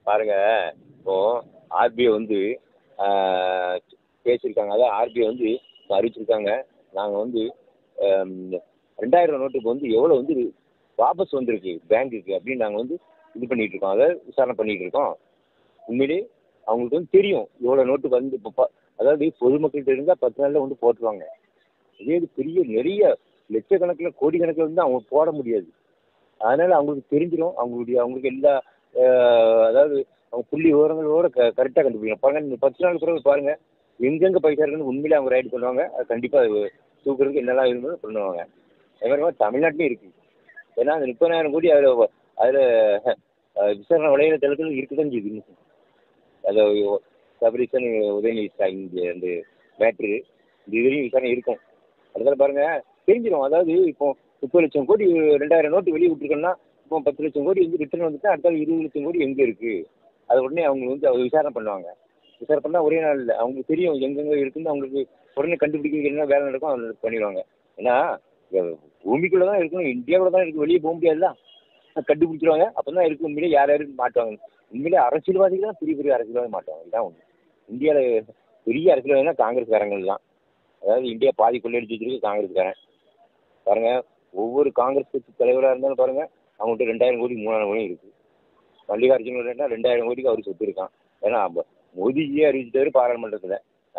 பாருங்க, இப்போ ஆர்பிஐ வந்து பேசியிருக்காங்க. அதாவது ஆர்பிஐ வந்து இப்போ அறிவிச்சிருக்காங்க. நாங்கள் வந்து 2000 நோட்டுக்கு வந்து எவ்வளோ வந்து வாபஸ் வந்திருக்கு பேங்குக்கு அப்படின்னு நாங்கள் வந்து இது பண்ணிட்டு இருக்கோம். அதாவது விசாரணை பண்ணிட்டு இருக்கோம். உண்மையிலே அவங்களுக்கு வந்து தெரியும் எவ்வளோ நோட்டு வந்து இப்போ அதாவது பொதுமக்கள்கிட்ட இருந்தால் 10 நாளில் வந்து போட்டுருவாங்க. இதே இது பெரிய நிறைய லட்சக்கணக்கில் கோடிக்கணக்கில் வந்து அவங்க போட முடியாது. அதனால் அவங்களுக்கு தெரிஞ்சிடும். அவங்களுக்கு எல்லா அதாவது அவங்க புள்ளி விவரங்களோட கரெக்டாக கண்டுபிடிக்கணும். பாருங்கள், நீங்கள் 10 நாள் பிறகு பாருங்கள் எங்கெங்கே பைசா இருக்குன்னு உண்மையிலே அவங்க ரைடு பண்ணுவாங்க. அது கண்டிப்பாக தூக்குறதுக்கு என்னெல்லாம் இருந்ததோ பண்ணுவாங்க. அதே மாதிரி தமிழ்நாட்டிலையும் இருக்குது. ஏன்னா அந்த 30,000 கோடி அதில் விசாரணை வளையில தளத்தில் இருக்க தான் செய்யுது. அதை சபரீசன் உதயநிதி ஸ்டாலின் அந்த மேட்ரு இந்த இதுலேயும் விசாரணை இருக்கும். அதனால பாருங்கள் தெரிஞ்சிடும். அதாவது இப்போ 30 லட்சம் கோடி 2000 நோட்டு வெளியே விட்டுருக்கோன்னா இப்போ 10 லட்சம் கோடி வந்து ரிட்டர்ன் வந்துட்டு அடுத்த 20 லட்சம் கோடி எங்கே இருக்குது அதை உடனே அவங்க வந்து அவங்க விசாரணை பண்ணுவாங்க. விசாரணை பண்ணால் ஒரே நாள் இல்லை, அவங்களுக்கு தெரியும் எங்கெங்கே இருக்குன்னு. அவங்களுக்கு உடனே கண்டுபிடிக்க என்ன வேலை நடக்கும் அவங்க பண்ணிடுவாங்க. ஏன்னா பூமிக்குள்ளே தான் இருக்கணும், இந்தியாவில் தான் இருக்குது, வெளியே போக முடியாதுல்ல. கண்டுபிடிச்சிருவாங்க. அப்போ தான் இருக்குது உண்மையிலே யார் யாரும் மாட்டுவாங்க. உண்மையிலே அரசியல்வாதிகள் தான் பெரிய பெரிய அரசியல்வாதி மாட்டுவாங்க. இதுதான் ஒன்று. இந்தியாவில் பெரிய அரசியல்வாதினா காங்கிரஸ்காரங்கள் தான். அதாவது இந்தியா பாதி கொள்ளையடிச்சு வச்சிருக்கு காங்கிரஸ்காரன். பாருங்கள், ஒவ்வொரு காங்கிரஸ் கட்சி தலைவராக இருந்தாலும் பாருங்கள் அவங்கள்ட்ட 2000 கோடி 3000 கோடி இருக்குது. மல்லிகார்ஜுன ரெட்டா 2000 கோடிக்கு அவர் சொத்து இருக்கான். ஏன்னா மோதிஜியே அறிவிச்சிட்டாரு பாராளுமன்றத்தில்.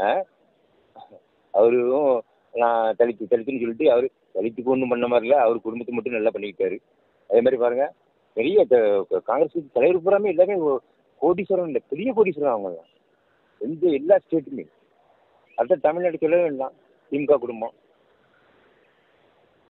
அவரும் நான் தலித்துன்னு சொல்லிட்டு அவர் தலித்துக்கு ஒன்றும் பண்ண மாதிரி இல்லை, அவர் குடும்பத்தை மட்டும் நல்லா பண்ணிக்கிட்டாரு. அதே மாதிரி பாருங்கள் பெரிய காங்கிரஸ் கட்சி தலைவர் பூராமே எல்லாமே கோடீஸ்வரம் இல்லை, பெரிய கோடீஸ்வரம் அவங்க தான் எல்லா ஸ்டேட்டுமே. அடுத்த தமிழ்நாடு சொல்லவே வேண்டாம், திமுக குடும்பம்.